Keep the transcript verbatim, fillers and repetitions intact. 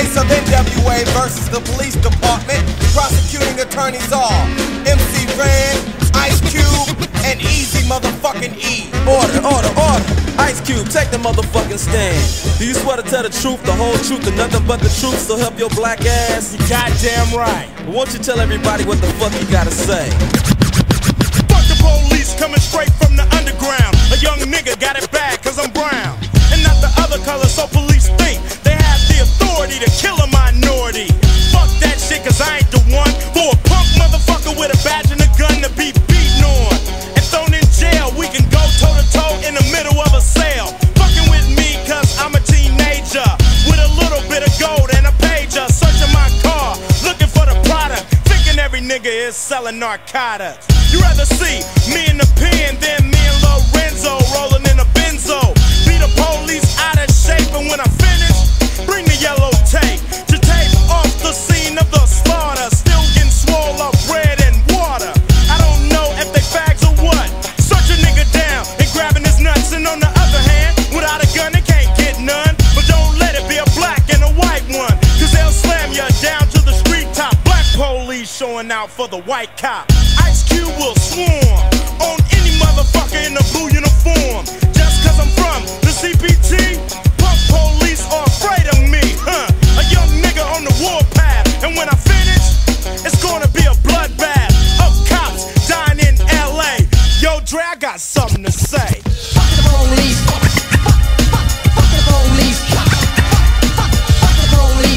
case of N W A versus the police department, prosecuting attorneys are M C Ren, Ice Cube, and Easy motherfucking E. Order, order, order. Ice Cube, take the motherfucking stand. Do you swear to tell the truth, the whole truth, and nothing but the truth, so help your black ass? You goddamn right. Won't you tell everybody what the fuck you gotta say? Fuck the police coming straight from the underground. A young nigga got it bad cause I'm brown, and not the other color, so police think they have the authority to kill a minority. Fuck that shit cause I ain't the one for a punk motherfucker with a badge and a gun to be beaten on and thrown in jail. We can go toe to toe in the middle of a sale. Fucking with me cause I'm a teenager with a little bit of gold and a pager, searching my car looking for the product, thinking every nigga is selling narcotics. You rather see me in the pen than me and Lorenzo rolling in a benzo. Be the police out of shape, and when I finish, bring the yellow tape to tape off the scene of the slaughter. Still getting swole up bread and water. I don't know if they fags or what. Search a nigga down and grabbing his nuts, and on the other hand, without a gun they can't get none. But don't let it be a black and a white one, cause they'll slam you down to the street top. Black police showing out for the white cop. Ice Cube will swarm on any motherfucker in a blue uniform. Just cause I'm from the C P T, punk police are afraid of me, huh? A young nigga on the warpath.